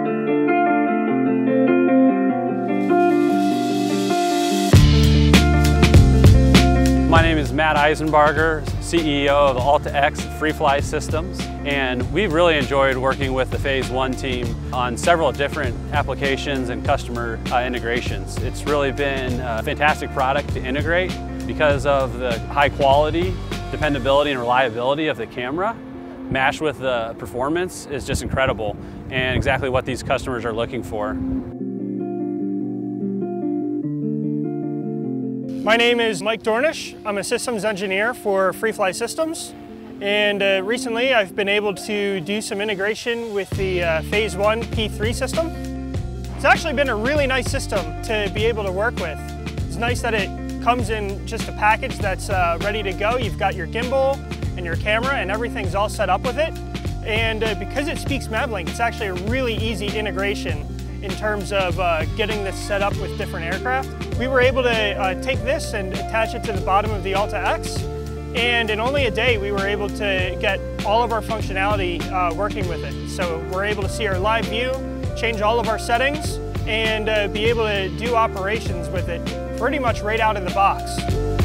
My name is Matt Eisenbarger, CEO of Alta Freefly Systems, and we've really enjoyed working with the Phase 1 team on several different applications and customer integrations. It's really been a fantastic product to integrate because of the high quality, dependability, and reliability of the camera. Matched with the performance is just incredible and exactly what these customers are looking for. My name is Mike Dornish. I'm a systems engineer for Freefly Systems, and recently I've been able to do some integration with the Phase 1 P3 system. It's actually been a really nice system to be able to work with. It's nice that it comes in just a package that's ready to go. You've got your gimbal and your camera and everything's all set up with it. And because it speaks Mavlink, it's actually a really easy integration in terms of getting this set up with different aircraft. We were able to take this and attach it to the bottom of the Alta X, and in only a day we were able to get all of our functionality working with it. So we're able to see our live view, change all of our settings, and be able to do operations with it pretty much right out of the box.